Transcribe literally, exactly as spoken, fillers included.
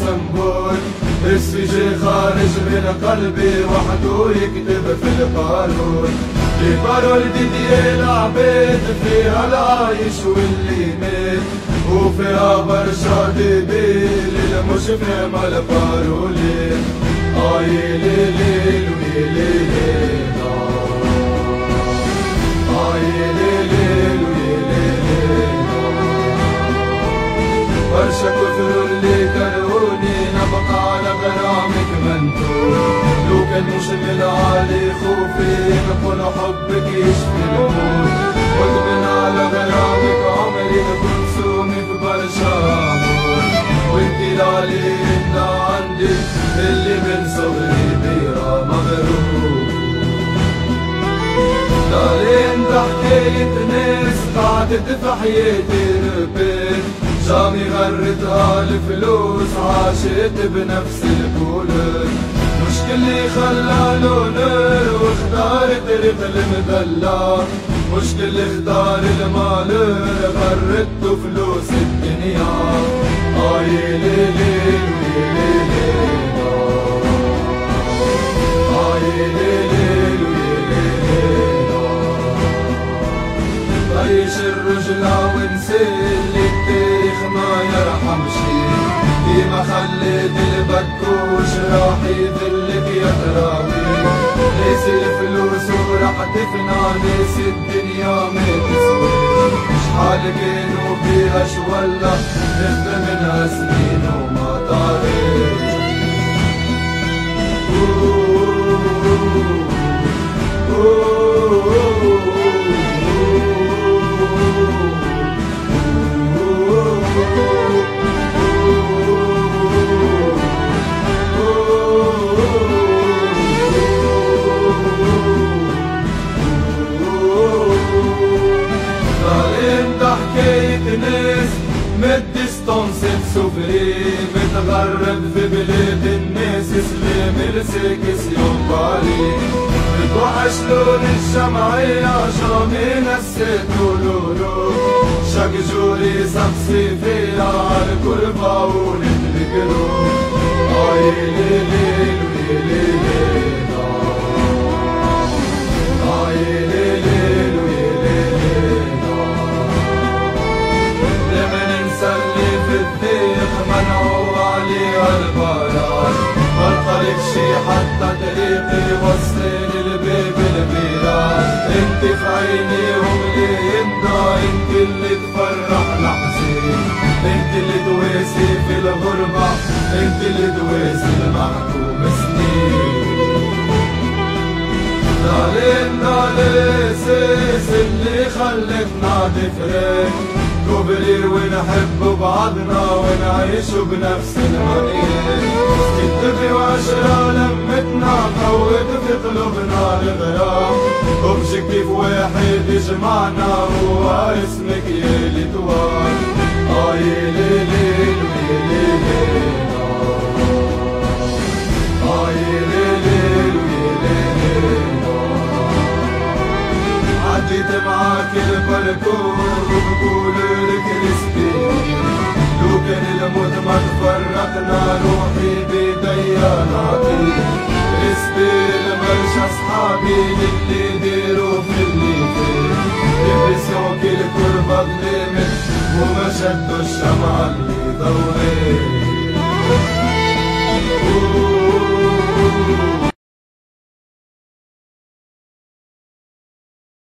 سنبول، السجن خارج من قلبي وحده يكتب في القانون. في بارول ديدي العبيد فيها العايش واللي مات، وفيها برشا دبيل المش فاهم البارولين. آه يا ليل ويا ليل، آه يا ليل ويا ليل، برشا كثر اللي كرهوني نبقى على غرامك منتون. لو كان مش من عالي خوفي نكون حبك يشفي الموت، وادمن على غرامك عمري نكون سومي في برشا امور. وانتي العلي انت عندي اللي من صغري بيها مغرور. داري انت حكاية ناس قعدت في حياتي ربيت، جامي غرتها الفلوس عاشت بنفس الكولر. مش كلي خلى لونر واختار طريق المدلع، مش كلي اختار المالر غرته فلوس الدنيا. آه يا ليل ويا ليل، آه يا ليل ويا ليل، طيش الرجلة ونسي اللي التاريخ ما يرحم شي. ديما خليت البكوش راح يذلك يا تراوي، ناسي الفلوس وراح تفنى، ناسي الدنيا ما تسوي. شحال كانوا فيها شولا نخدم منها سنين وما طارت. ناس متديستونس تسوفري، متغرب في بلاد الناس سلام السكسيون باري. بتوحش لون الشمعية جامي نسيت لولو، شاك جوري سقسي فيا عالكربة ونتذكرو. آه يا ليل ويا ليل، آه يا ليل ويا ليل، نسلي في الديخ منعو عليها البارات. مالطريق شي حتى طريقي وصلي للبيب البيرات. انت في عينيهم ليه يمضى، انت اللي تفرح لحزين، انت اللي تواسي في الغربة، انت اللي تواسي المحكوم سنين. ضالين ضالي سيس اللي خلتنا دفرين، كوبري ونحب بعضنا ونعيشوا بنفس المنير. الدبي وعشرة لمتنا قوت في قلوبنا الغرام، وبشكل في واحد يجمعنا هو اسمك يا لتوان. آه يا ليل ويا ليل، آه يا ليل ويا ليل، عديت معاك البلكون وبقول لك رسبي. لو كان الموت ما تفرقنا روحي بيديا نعطيك رسبي. لمرش اصحابي اللي ديروا في اللي فيه، لبسوا كل كربة ظلمت وما شدوا الشمعة اللي ضويت.